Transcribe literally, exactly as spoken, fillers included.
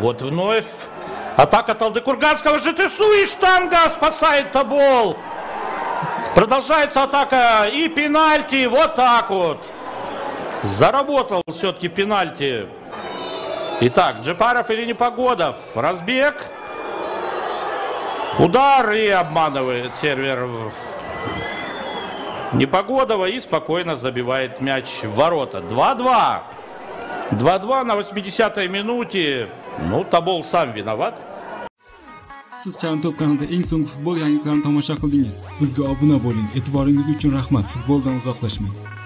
Вот вновь атака Талдыкурганского. ЖТСУ и штанга спасает Тобол. Продолжается атака и пенальти. Вот так вот. Заработал все-таки пенальти. Итак, Джипаров или Непогодов. Разбег. Удар и обманывает сервер Непогодова и спокойно забивает мяч в ворота. два-два. два-два на восьмидесятой минуте. Ну, Тобол сам виноват. Siz Charm Top kanalida eng so'nggi futbol yangiliklarini tomosha qildingiz. Bizga obuna bo'ling. E'tiboringiz uchun rahmat. Futboldan uzoqlashmang.